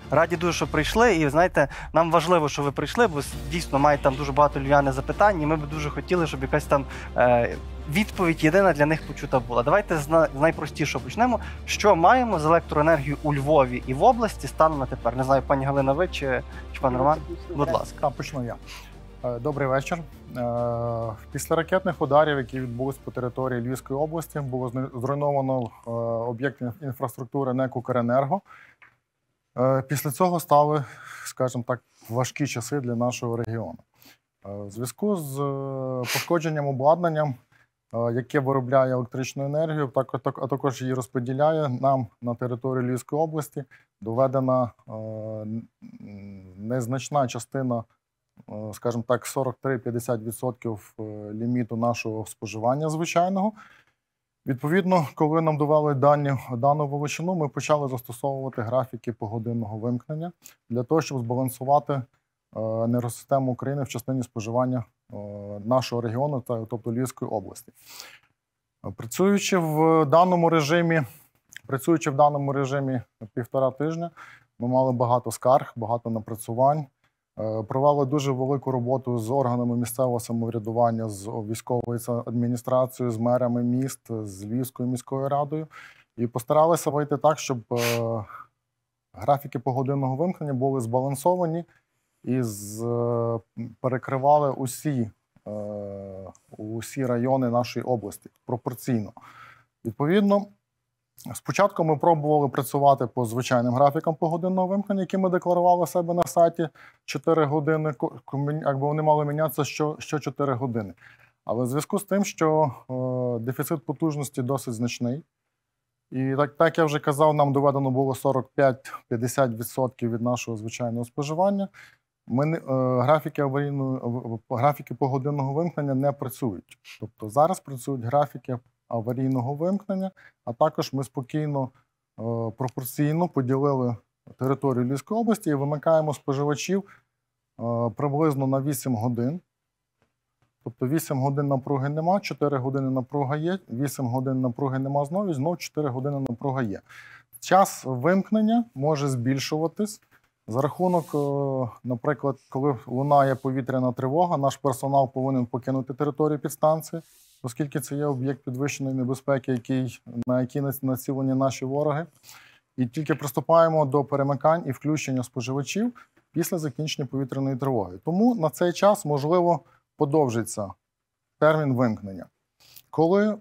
Раді дуже, що прийшли. І, знаєте, нам важливо, що ви прийшли, бо дійсно мають там дуже багато львів'яни запитань, і ми б дуже хотіли, щоб якась там відповідь єдина для них почута була. Давайте з найпростішого почнемо. Що маємо з електроенергією у Львові і в області станом на тепер? Не знаю, пані Галина, ви чи пан Роман? Будь ласка. Так, почну я. Добрий вечір. Після ракетних ударів, які відбулись по території Львівської області, було зруйновано об'єкт інфраструктури НЕК «Укренерго». Після цього стали, скажімо так, важкі часи для нашого регіону. В зв'язку з пошкодженням обладнання, яке виробляє електричну енергію, а також її розподіляє, нам на території Львівської області доведена незначна частина, скажімо так, 43-50% ліміту нашого споживання звичайного. Відповідно, коли нам довели дану величину, ми почали застосовувати графіки погодинного вимкнення для того, щоб збалансувати енергосистему України в частині споживання нашого регіону, тобто Львівської області. Працюючи в даному режимі 1,5 тижня, ми мали багато скарг, багато напрацювань. Провели дуже велику роботу з органами місцевого самоврядування, з військовою адміністрацією, з мерами міст, з Львівською міською радою. І постаралися вийти так, щоб графіки погодинного вимкнення були збалансовані і перекривали усі райони нашої області пропорційно. Відповідно, спочатку ми пробували працювати по звичайним графікам погодинного вимкнення, які ми декларували в себе на сайті 4 години, якби вони мали мінятися що 4 години. Але в зв'язку з тим, що дефіцит потужності досить значний, і так я вже казав, нам доведено було 45-50% від нашого звичайного споживання, графіки погодинного вимкнення не працюють. Тобто зараз працюють графіки аварійного вимкнення, а також ми спокійно, пропорційно поділили територію Львівської області і вимикаємо споживачів приблизно на 8 годин. Тобто 8 годин напруги нема, 4 години напруга є, 8 годин напруги нема знову 4 години напруга є. Час вимкнення може збільшуватись за рахунок, наприклад, коли лунає повітряна тривога, наш персонал повинен покинути територію підстанції, оскільки це є об'єкт підвищеної небезпеки, на який націлені наші вороги. І тільки приступаємо до перемикань і включення споживачів після закінчення повітряної тривоги. Тому на цей час, можливо, подовжиться термін вимкнення. Коли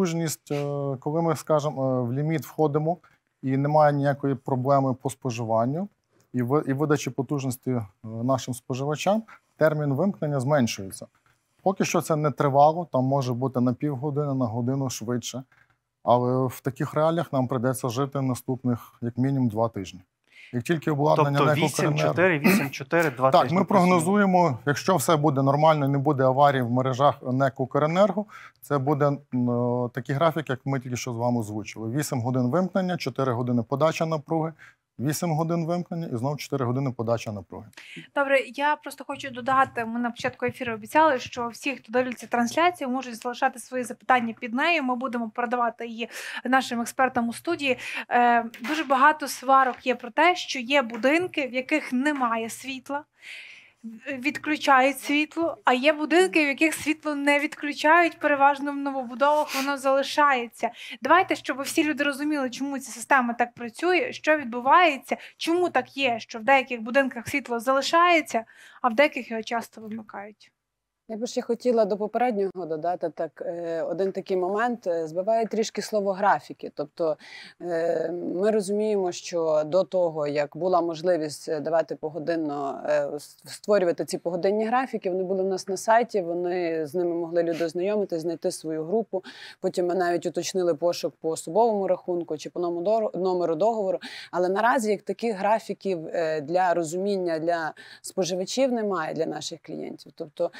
ми, скажімо, в ліміт входимо і немає ніякої проблеми по споживанню і видачі потужності нашим споживачам, термін вимкнення зменшується. Поки що це не тривало, там може бути на півгодини, на годину швидше. Але в таких реаліях нам прийдеться жити наступних, як мінімум, 2 тижні. Як тільки обладнання тобто 8-4, 2 так, тижні. ми прогнозуємо, якщо все буде нормально і не буде аварій в мережах НЕК «Укренерго», це буде такий графік, як ми тільки що з вами озвучили. 8 годин вимкнення, 4 години подача напруги, 8 годин вимкнення і знову 4 години подача напруги. Добре, я просто хочу додати, ми на початку ефіру обіцяли, що всі, хто дивляться трансляцію, можуть залишати свої запитання під нею. Ми будемо передавати її нашим експертам у студії. Дуже багато сварок є про те, що є будинки, в яких немає світла, відключають світло, а є будинки, в яких світло не відключають, переважно в новобудовах воно залишається. Давайте, щоб всі люди розуміли, чому ця система так працює, що відбувається, чому так є, що в деяких будинках світло залишається, а в деяких його часто вимикають. Я б ще хотіла до попереднього додати один такий момент. Збиває трішки слово графіки. Тобто ми розуміємо, що до того, як була можливість давати погодинно, створювати ці погодинні графіки, вони були в нас на сайті, з ними могли люди ознайомитись, знайти свою групу. Потім ми навіть уточнили пошук по особовому рахунку чи по номеру договору. Але наразі як таких графіків для розуміння для споживачів немає, для наших клієнтів. Тобто ми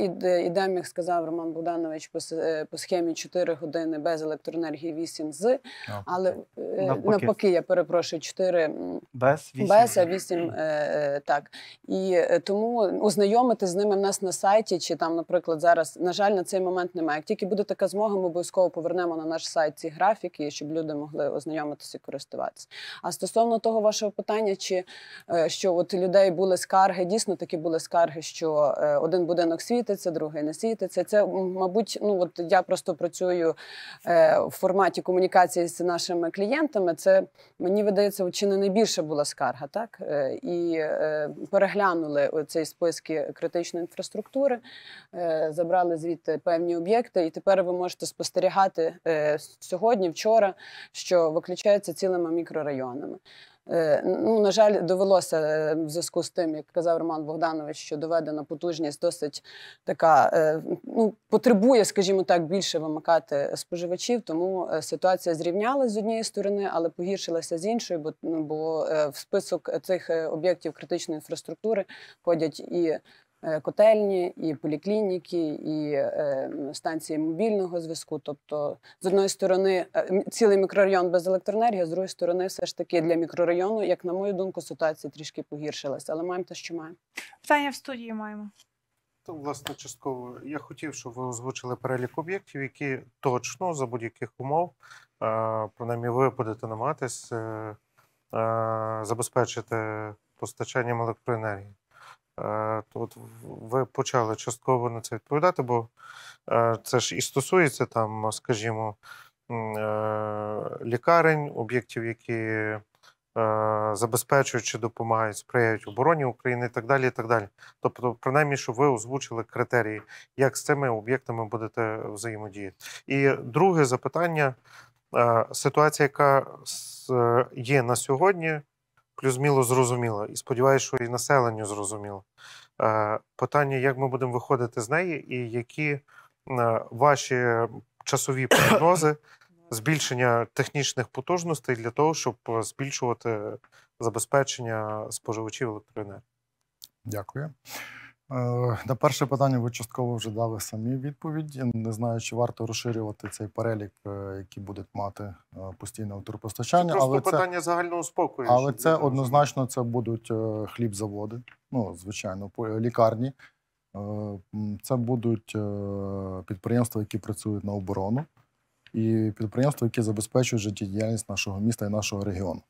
йдемо, як сказав Роман Богданович, по схемі 4 години без електроенергії, 8 з, але навпаки, я перепрошую, 4 без, а 8 так. І тому ознайомитись з ними в нас на сайті, чи там, наприклад, зараз, на жаль, на цей момент немає. Як тільки буде така змога, ми обов'язково повернемо на наш сайт ці графіки, щоб люди могли ознайомитися і користуватися. А стосовно того вашого питання, що от у людей були скарги, дійсно такі були скарги, що один будинок світиться, другий не світиться. Це, мабуть, от я просто працюю в форматі комунікації з нашими клієнтами. Це, мені видається, чи не найбільша була скарга, так? І переглянули цей списки критичної інфраструктури, забрали звідти певні об'єкти, і тепер ви можете спостерігати сьогодні, вчора, що виключаються цілими мікрорайонами. На жаль, довелося в зв'язку з тим, як казав Роман Богданович, що доведена потужність досить така, потребує, скажімо так, більше вимикати споживачів, тому ситуація зрівнялась з однієї сторони, але погіршилася з іншої, бо в список цих об'єктів критичної інфраструктури входять і котельні, і поліклініки, і станції мобільного зв'язку. Тобто, з одної сторони, цілий мікрорайон без електроенергії, з другої сторони, все ж таки для мікрорайону, як на мою думку, ситуація трішки погіршилася. Але маємо те, що маємо. Питання в студії маємо. То, власне, частково. Я хотів, щоб ви озвучили перелік об'єктів, які точно, за будь-яких умов, принаймні ви будете намагатись забезпечити постачанням електроенергії. От ви почали частково на це відповідати, бо це ж і стосується там, скажімо, лікарень, об'єктів, які забезпечують чи допомагають, сприяють обороні України і так далі, і так далі. Тобто, принаймні, щоб ви озвучили критерії, як з цими об'єктами будете взаємодіяти. І друге запитання. Ситуація, яка є на сьогодні, плюс-міло зрозуміло. І сподіваюся, що і населенню зрозуміло. Питання, як ми будемо виходити з неї і які ваші часові прогнози збільшення технічних потужностей для того, щоб збільшувати забезпечення споживачів електроенергії. Дякую. На перше питання ви частково вже дали самі відповіді. Не знаю, чи варто розширювати цей перелік, які будуть мати постійне електропостачання. Це просто питання загального спокою. Але це однозначно це будуть хлібзаводи, звичайно, лікарні. Це будуть підприємства, які працюють на оборону, і підприємства, які забезпечують життєдіяльність нашого міста і нашого регіону.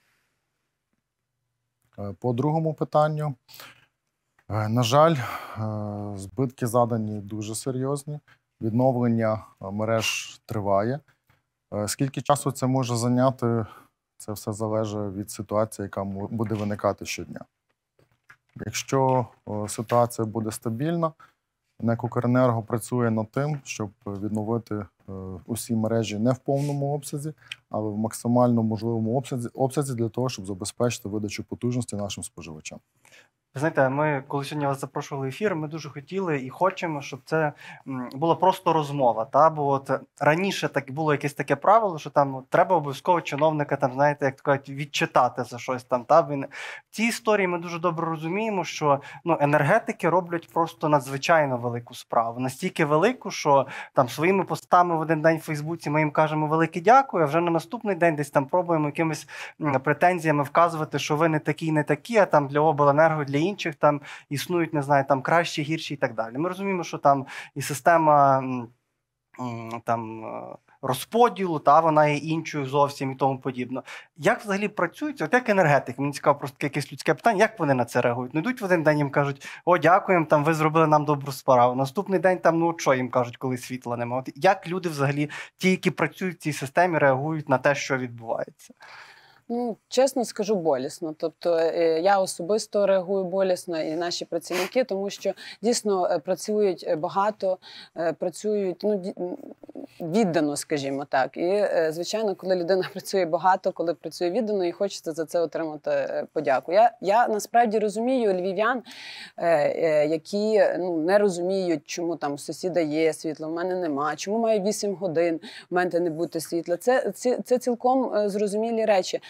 По другому питанню. На жаль, збитки задані дуже серйозні. Відновлення мереж триває. Скільки часу це може зайняти, це все залежить від ситуації, яка буде виникати щодня. Якщо ситуація буде стабільна, НЕК «Укренерго» працює над тим, щоб відновити усі мережі не в повному обсязі, але в максимально можливому обсязі для того, щоб забезпечити видачу потужності нашим споживачам. Ви знаєте, ми, коли сьогодні вас запрошували в ефір, ми дуже хотіли і хочемо, щоб це була просто розмова. Бо от раніше так було якесь таке правило, що там треба обов'язково чиновника, там, знаєте, як то кажуть, відчитати за щось там. В цій історії ми дуже добре розуміємо, що енергетики роблять просто надзвичайно велику справу. Настільки велику, що там своїми постами в один день в Фейсбуці ми їм кажемо велике дякую, а вже на наступний день десь там пробуємо якимись претензіями вказувати, що ви не такі, а там для обленерго, для інших там існують, не знаю, там кращі, гірші і так далі. Ми розуміємо, що там і система там розподілу, вона є іншою зовсім і тому подібне. Як взагалі працюють? От як енергетики, мені цікаво просто якесь людське питання, як вони на це реагують? Не йдуть в один день, їм кажуть, дякуємо, там ви зробили нам добру справу. Наступний день там, що їм кажуть, коли світла немає? От як люди взагалі, ті, які працюють в цій системі, реагують на те, що відбувається? Чесно скажу, болісно. Тобто я особисто реагую болісно і наші працівники, тому що дійсно працюють багато, працюють віддано, скажімо так. І, звичайно, коли людина працює багато, коли працює віддано, і хочеться за це отримати подяку. Я насправді розумію львів'ян, які не розуміють, чому там у сусіда є світло, в мене нема, чому має 8 годин в мене не бути світла. Це цілком зрозумілі речі.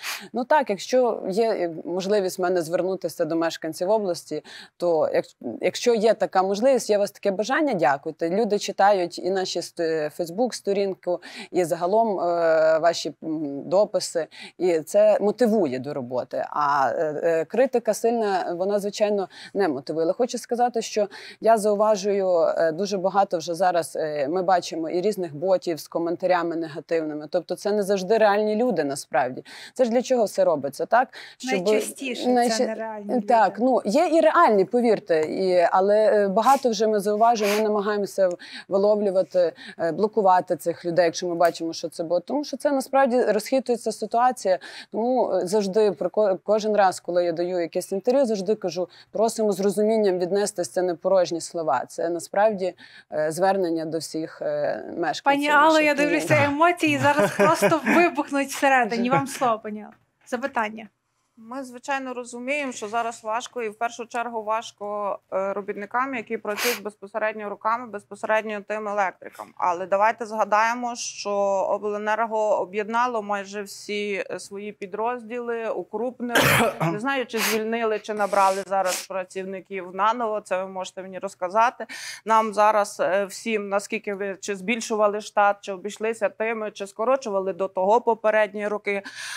Ну так, якщо є можливість в мене звернутися до мешканців області, то якщо є така можливість, є у вас таке бажання, дякуйте. Люди читають і наші Фейсбук-сторінку, і загалом ваші дописи, і це мотивує до роботи. А критика сильна, вона, звичайно, не мотивує. Але хочу сказати, що я зауважую дуже багато вже зараз, ми бачимо і різних ботів з коментарями негативними. Тобто це не завжди реальні люди, насправді. Це ж для чого все робиться, так? Найчастіше це нереальні люди. Так, ну, є і реальні, повірте, але багато вже ми зауважуємо, ми намагаємося виловлювати, блокувати цих людей, якщо ми бачимо, що це бот. Тому що це насправді розхитується ситуація. Тому завжди, кожен раз, коли я даю якесь інтерв'ю, завжди кажу, просимо з розумінням віднестися, це не порожні слова. Це насправді звернення до всіх мешканців. Пані Алло, я дивлюся, емоції зараз просто вибухнуть всередині. Вам слово, пані Алло. Запитання. Ми, звичайно, розуміємо, що зараз важко, і в першу чергу важко робітникам, які працюють безпосередньо руками, безпосередньо тим електрикам. Але давайте згадаємо, що обленерго об'єднало майже всі свої підрозділи, укрупнили. Не знаю, чи звільнили, чи набрали зараз працівників наново, це ви можете мені розказати. Нам зараз всім, наскільки ви чи збільшували штат, чи обійшлися тими, чи скорочували до того попередні роки.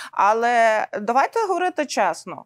Але давайте говорити чесно.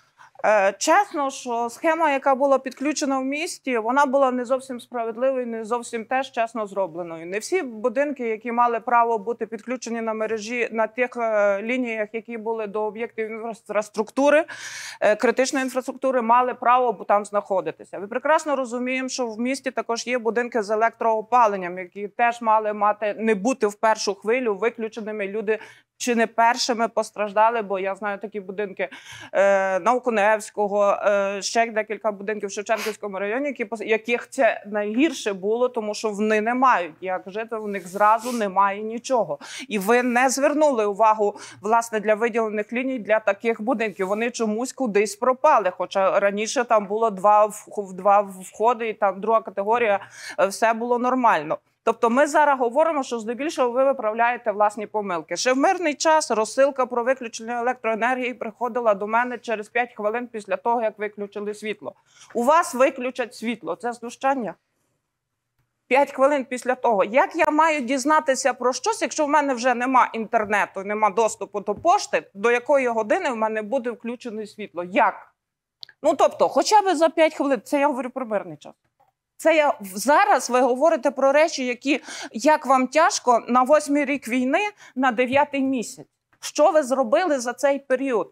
Чесно, що схема, яка була підключена в місті, вона була не зовсім справедливою, не зовсім теж чесно зробленою. Не всі будинки, які мали право бути підключені на мережі, на тих лініях, які були до об'єктів інфраструктури, критичної інфраструктури, мали право там знаходитися. Ви прекрасно розуміємо, що в місті також є будинки з електроопаленням, які теж мали не бути в першу хвилю виключеними. Люди чи не першими постраждали, бо я знаю такі будинки Науконевського, ще декілька будинків в Шевченківському районі, яких це найгірше було, тому що вони не мають як жити, у них зразу немає нічого. І ви не звернули увагу, власне, для виділених ліній для таких будинків. Вони чомусь кудись пропали, хоча раніше там було два входи, і там друга категорія, все було нормально. Тобто ми зараз говоримо, що здебільшого ви виправляєте власні помилки. Ще в мирний час розсилка про виключення електроенергії приходила до мене через 5 хвилин після того, як виключили світло. У вас виключать світло. Це знущання? 5 хвилин після того. Як я маю дізнатися про щось, якщо в мене вже нема інтернету, нема доступу до пошти, до якої години в мене буде включене світло? Як? Ну, тобто, хоча б за 5 хвилин. Це я говорю про мирний час. Це зараз ви говорите про речі, які, як вам тяжко на 8-й рік війни, на 9-й місяць. Що ви зробили за цей період?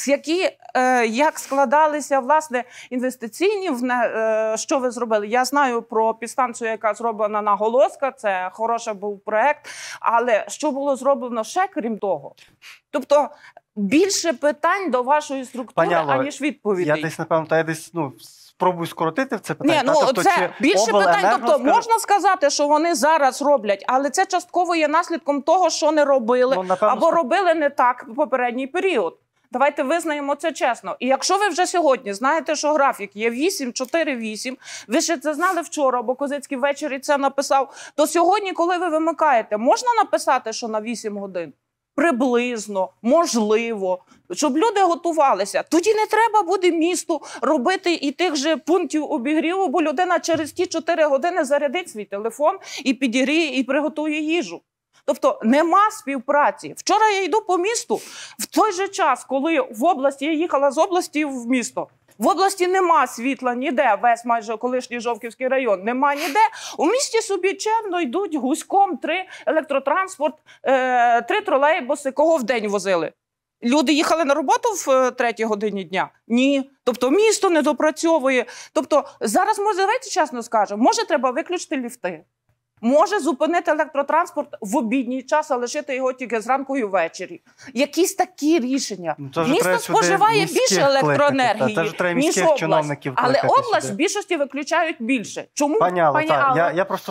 Як складалися, власне, інвестиційні, що ви зробили? Я знаю про підстанцію, яка зроблена на Голоска, це хороший був проєкт, але що було зроблено ще крім того? Тобто, більше питань до вашої структури, аніж відповідей. Я десь, напевно, спробую скоротити це питання. Ні, ну це більше питань. Тобто можна сказати, що вони зараз роблять, але це частково є наслідком того, що не робили, або робили не так в попередній період. Давайте визнаємо це чесно. І якщо ви вже сьогодні знаєте, що графік є 8-4-8, ви ще це знали вчора, бо Козицький ввечері це написав, то сьогодні, коли ви вимикаєте, можна написати, що на 8 годин? Приблизно, можливо, щоб люди готувалися. Тоді не треба буде місту робити і тих же пунктів обігріву, бо людина через ті 4 години зарядить свій телефон і підігріє, і приготує їжу. Тобто нема співпраці. Вчора я йду по місту, в той же час, коли в області, я їхала з області в місто, в області нема світла ніде, весь майже колишній Жовківський район, нема ніде. У місті собі чемно йдуть гуськом 3 електротранспорт, 3 тролейбуси. Кого в день возили? Люди їхали на роботу в 3-й годині дня? Ні. Тобто місто не допрацьовує. Тобто зараз, давайте чесно скажемо, може треба виключити ліфти. Може зупинити електротранспорт в обідній час, а лишити його тільки зранку і ввечері. Якісь такі рішення. Місто споживає більше електроенергії, ніж область. Але область в більшості виключають більше. Чому? Пані Алло, я просто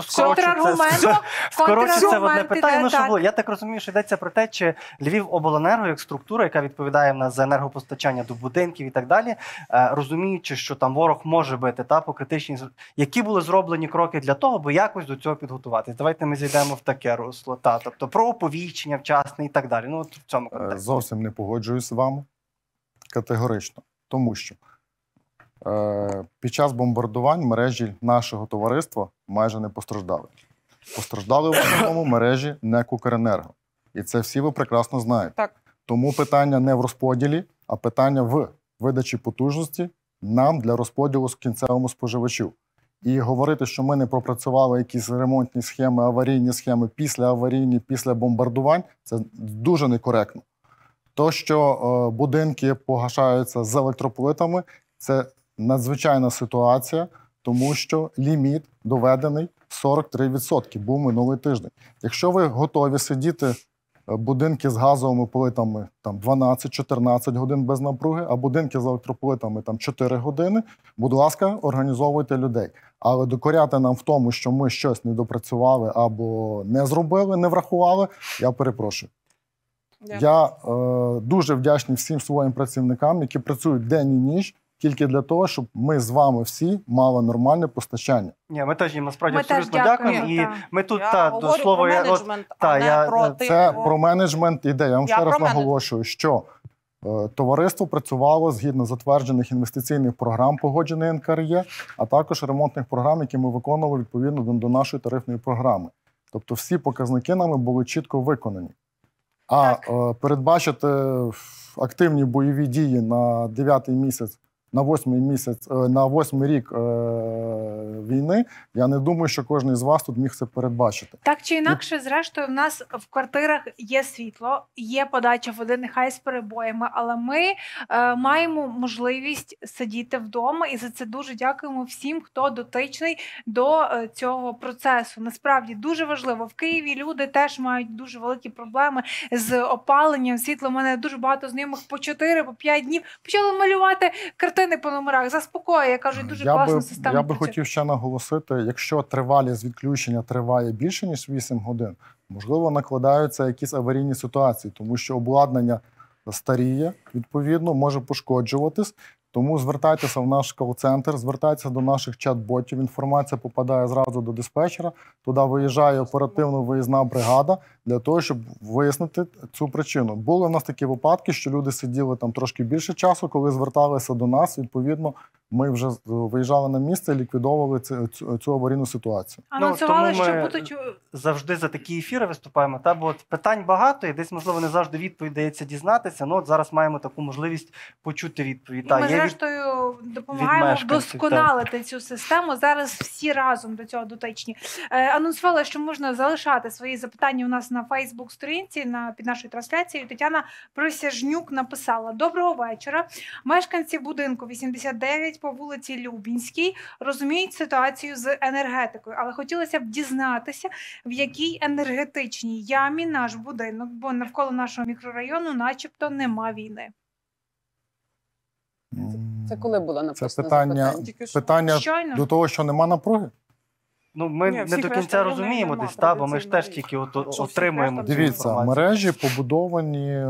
скорочу це в одне питання. Я так розумію, що йдеться про те, чи Львівобленерго, як структура, яка відповідає в нас за енергопостачання до будинків і так далі, розуміючи, що там ворог може бити по критичній, які були зроблені кроки для того, аби якось до цього підготуватися. підготуватись. Давайте ми зійдемо в таке русло. Тобто про оповіщення вчасне і так далі. Ну, от в цьому контексті. Зовсім не погоджуюсь з вами. Категорично. Тому що під час бомбардувань мережі нашого товариства майже не постраждали. Постраждали в основному мережі НЕК «Укренерго». І це всі ви прекрасно знаєте. Так. Тому питання не в розподілі, а питання в видачі потужності нам для розподілу з кінцевому споживачу. І говорити, що ми не пропрацювали якісь ремонтні схеми, аварійні схеми, після бомбардувань, це дуже некоректно. То, що будинки погашаються з електроплитами, це надзвичайна ситуація, тому що ліміт доведений 43%, був минулий тиждень. Якщо ви готові сидіти будинки з газовими плитами 12-14 годин без напруги, а будинки з електроплитами 4 години, будь ласка, організовуйте людей. Але докоряти нам в тому, що ми щось не допрацювали або не зробили, не врахували, я перепрошую. Я дуже вдячний всім своїм працівникам, які працюють день і ніч, тільки для того, щоб ми з вами всі мали нормальне постачання. Ні, ми теж їм насправді Ми абсолютно теж дякуємо. дякуємо, І ми тут, Я до говорю слова, про менеджмент, а не про Це про менеджмент іде. Я вам ще раз наголошую, що товариство працювало згідно затверджених інвестиційних програм, погоджених НКРЕ, а також ремонтних програм, які ми виконували відповідно до нашої тарифної програми. Тобто всі показники нами були чітко виконані. А передбачити активні бойові дії на 9-й місяць, на 8-й рік війни, я не думаю, що кожен з вас тут міг це передбачити. Так чи інакше, зрештою, в нас в квартирах є світло, є подача води, нехай з перебоями, але ми маємо можливість сидіти вдома, і за це дуже дякуємо всім, хто дотичний до цього процесу. Насправді дуже важливо. В Києві люди теж мають дуже великі проблеми з опаленням світла. У мене дуже багато знайомих по 4-5 днів почали малювати картини по номерах. Заспокоює, я кажу, дуже класна система. Я би хотів ще наголосити, якщо тривалість відключення триває більше, ніж 8 годин, можливо, накладаються якісь аварійні ситуації, тому що обладнання старіє, відповідно, може пошкоджуватись. Тому звертайтеся в наш кол-центр, звертайтеся до наших чат-ботів, інформація попадає зразу до диспетчера, туди виїжджає оперативно-виїзна бригада для того, щоб вияснити цю причину. Були в нас такі випадки, що люди сиділи там трошки більше часу, коли зверталися до нас, відповідно, ми вже виїжджали на місце і ліквідовували цю аварійну ситуацію. Анонсували, тому що ми будуть завжди за такі ефіри виступаємо. Бо от питань багато, і десь, можливо, не завжди відповідь дається дізнатися. От зараз маємо таку можливість почути відповідь. Ми, зрештою, допомагаємо вдосконалити цю систему. Зараз всі разом до цього дотичні. Анонсували, що можна залишати свої запитання у нас на Фейсбук-сторінці під нашою трансляцією. Тетяна Присяжнюк написала: «Доброго вечора. Мешканці будинку 89 по вулиці Любінській розуміють ситуацію з енергетикою, але хотілося б дізнатися, в якій енергетичній ямі наш будинок, бо навколо нашого мікрорайону начебто нема війни». Це коли було написано це питання до того, що нема напруги? Ми не до кінця розуміємо десь, бо ми ж теж тільки отримуємо цю Дивіться, інформацію. мережі побудовані...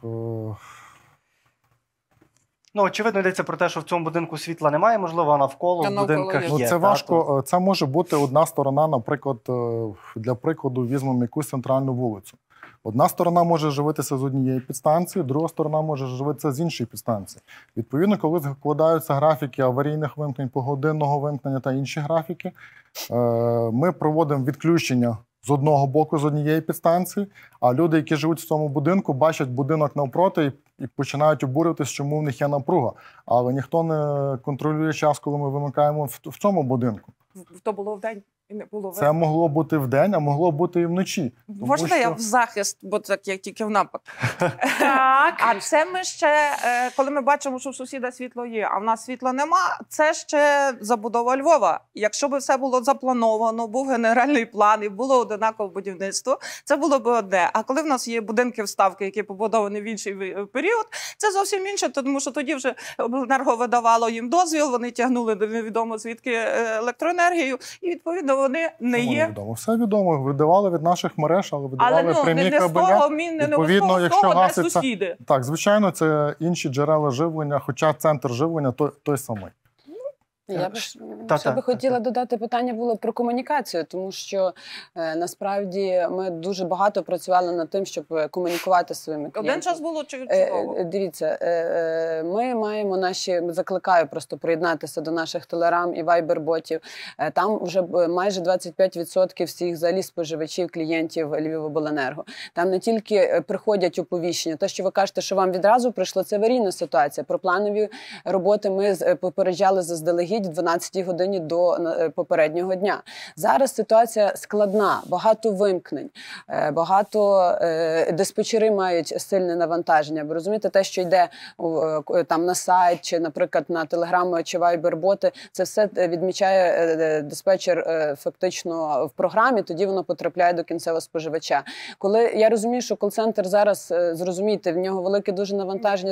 Очевидно, йдеться про те, що в цьому будинку світла немає, можливо, а навколо в будинках є. Це важко. Це може бути одна сторона, наприклад, для прикладу, візьмемо якусь центральну вулицю. Одна сторона може живитися з однієї підстанції, друга сторона може живитися з іншої підстанції. Відповідно, коли складаються графіки аварійних вимкнень, погодинного вимкнення та інші графіки, ми проводимо відключення з одного боку, з однієї підстанції, а люди, які живуть в цьому будинку, бачать будинок навпроти і починають обурюватися, чому в них є напруга. Але ніхто не контролює час, коли ми вимикаємо в цьому будинку. То було вдень і не було Це могло бути вдень, а могло бути і вночі. Можна я в захист, бо так як тільки в напад? Так. А це ми ще, коли ми бачимо, що в сусіда світло є, а в нас світла нема, це ще забудова Львова. Якщо б все було заплановано, був генеральний план і було однакове будівництво, це було б одне. А коли в нас є будинки-вставки, які побудовані в інший період, це зовсім інше, тому що тоді вже обленерго видавало їм дозвіл, вони тягнули невідомо звідки електроенергію, і відповідно вони не є. Відомо. Все відомо. Видавали від наших мереж, але видавали прямі кабеля. Відповідно, якщо гаситься... сусіди. Так, звичайно, це інші джерела живлення, хоча центр живлення той самий. Я б ще би хотіла додати, питання було про комунікацію, тому що насправді ми дуже багато працювали над тим, щоб комунікувати зі своїми клієнтами. Один час було чудово. Дивіться, ми маємо закликаю просто приєднатися до наших телеграм і вайбер-ботів. Там вже майже 25% всіх взагалі споживачів, клієнтів Львівобленерго. Там не тільки приходять оповіщення, те, що ви кажете, що вам відразу прийшло, це аварійна ситуація. Про планові роботи ми попереджали заздалегідь в 12-й годині до попереднього дня. Зараз ситуація складна, багато вимкнень, багато диспетчери мають сильне навантаження. Ви розумієте, те, що йде там на сайт, чи, наприклад, на телеграми, чи вайбер-боти, це все відмічає диспетчер фактично в програмі, тоді воно потрапляє до кінцевого споживача. Коли я розумію, що кол-центр зараз, зрозумійте, в нього велике дуже навантаження,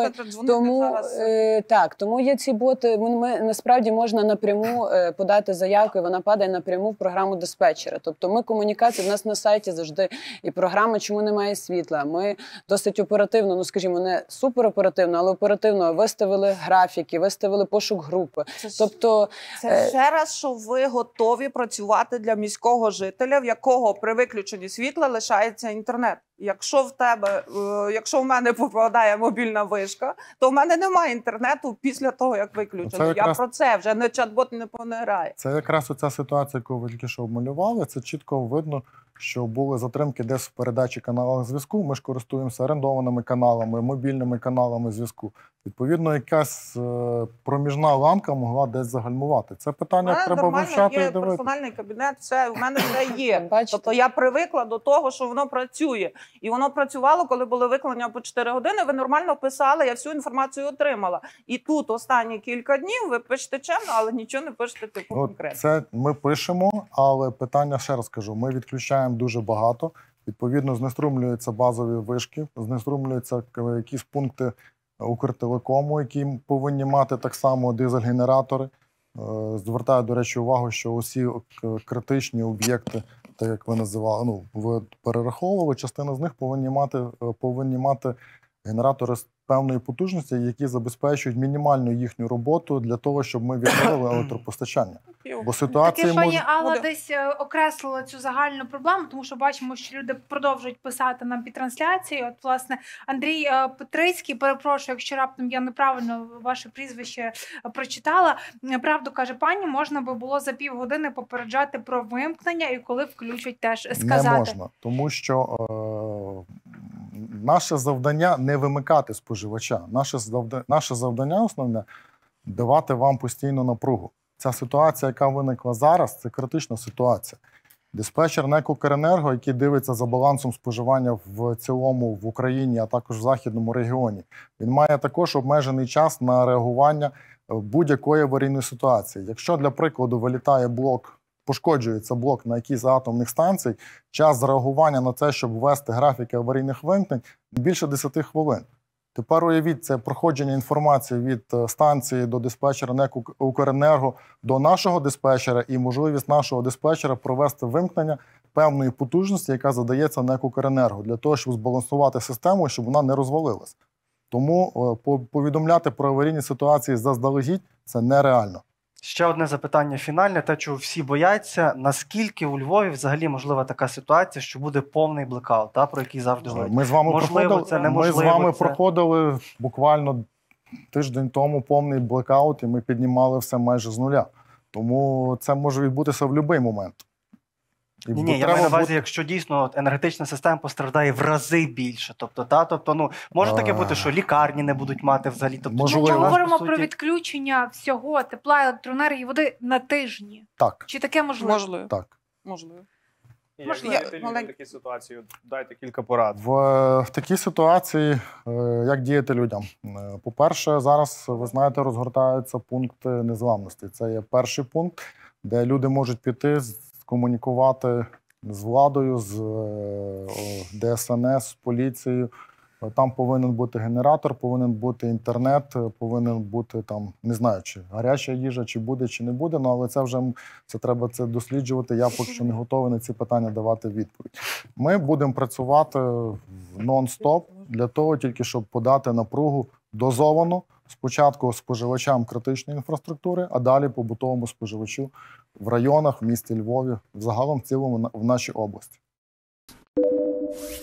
тому є ці боти, ми насправді можна напряму подати заявку, і вона падає напряму в програму диспетчера. Тобто ми комунікація, в нас на сайті завжди і програма «Чому немає світла». Ми досить оперативно, ну скажімо, не супероперативно, але оперативно виставили графіки, виставили пошук групи. Це ще раз, що ви готові працювати для міського жителя, в якого при виключенні світла лишається інтернет. Якщо в мене попадає мобільна вишка, то в мене немає інтернету після того, як виключено. Я про це вже не чат-бот не грає. Це якраз оця ситуація, яку ви тільки що обмалювали. Це чітко видно, що були затримки десь в передачі каналів зв'язку. Ми ж користуємося орендованими каналами, мобільними каналами зв'язку. Відповідно, якась проміжна ланка могла десь загальмувати. Це питання треба вивчати і дивитися. Є персональний кабінет, все, у мене все є. Тобто я привикла до того, що воно працює. І воно працювало, коли були викликання по 4 години, ви нормально писали, я всю інформацію отримала. І тут останні кілька днів ви пишете чемно, але нічого не пишете конкретно. Це ми пишемо, але питання, ще раз кажу, ми відключаємо дуже багато. Відповідно, знеструмлюються базові вишки, знеструмлюються якісь пункти Укртелекому, які повинні мати так само дизель-генератори. Звертаю, до речі, увагу, що усі критичні об'єкти, так як ви називали, ви перераховували, частина з них повинні мати генератори з певної потужності, які забезпечують мінімальну їхню роботу для того, щоб ми відновили електропостачання. Бо ситуація таке, пані Алла десь окреслила цю загальну проблему, тому що бачимо, що люди продовжують писати нам під трансляцією. От, власне, Андрій Петрицький, перепрошую, якщо раптом я неправильно ваше прізвище прочитала, правду каже пані, можна би було за півгодини попереджати про вимкнення і коли включать теж сказати. Не можна, тому що наше завдання не вимикати споживача. Наше завдання основне – давати вам постійну напругу. Ця ситуація, яка виникла зараз, це критична ситуація. Диспетчер НЕК «Укренерго», який дивиться за балансом споживання в цілому в Україні, а також в західному регіоні, він має також обмежений час на реагування будь-якої аварійної ситуації. Якщо, для прикладу, вилітає блок, пошкоджується блок на якійсь атомних станцій, час реагування на це, щоб ввести графіки аварійних вимкнень, більше 10 хвилин. Тепер уявіть, це проходження інформації від станції до диспетчера НЕК «Укренерго» до нашого диспетчера і можливість нашого диспетчера провести вимкнення певної потужності, яка задається НЕК «Укренерго», для того, щоб збалансувати систему, щоб вона не розвалилась. Тому повідомляти про аварійні ситуації заздалегідь – це нереально. Ще одне запитання фінальне, те, чого всі бояться. Наскільки у Львові взагалі можлива така ситуація, що буде повний блекаут, про який завжди говорять? Ми з вами проходили буквально тиждень тому повний блекаут, і ми піднімали все майже з нуля. Тому це може відбутися в будь-який момент. Ні, я маю на увазі, якщо дійсно енергетична система постраждає в рази більше. Тобто, може таке бути, що лікарні не будуть мати взагалі. Ми говоримо про відключення всього тепла, електроенергії, води на тижні. Так. Чи таке можливо? Можливо. Так. Можливо. Як діяти людям в такій ситуації? Дайте кілька порад. В такій ситуації, як діяти людям? По-перше, зараз, ви знаєте, розгортаються пункти незламності. Це є перший пункт, де люди можуть піти, комунікувати з владою, з ДСНС, з поліцією. Там повинен бути генератор, повинен бути інтернет, повинен бути там, не знаю, чи гаряча їжа, чи буде, чи не буде, але це треба досліджувати. Я поки що не готовий на ці питання давати відповідь. Ми будемо працювати нон-стоп для того, тільки щоб подати напругу дозовано, Спочатку споживачам критичної інфраструктури, а далі побутовому споживачу в районах, в місті Львові, взагалом в цілому в нашій області.